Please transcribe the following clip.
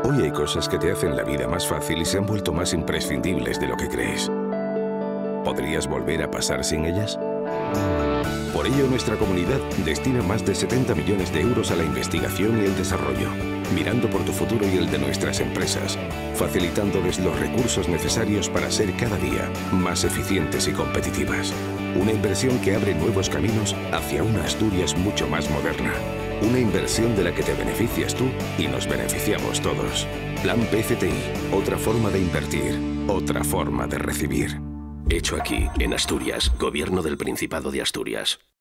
Hoy hay cosas que te hacen la vida más fácil y se han vuelto más imprescindibles de lo que crees. ¿Podrías volver a pasar sin ellas? Por ello, nuestra comunidad destina más de 70 millones de euros a la investigación y el desarrollo, mirando por tu futuro y el de nuestras empresas, facilitándoles los recursos necesarios para ser cada día más eficientes y competitivas. Una inversión que abre nuevos caminos hacia una Asturias mucho más moderna. Una inversión de la que te beneficias tú y nos beneficiamos todos. Plan PCTI, otra forma de invertir, otra forma de recibir. Hecho aquí, en Asturias, Gobierno del Principado de Asturias.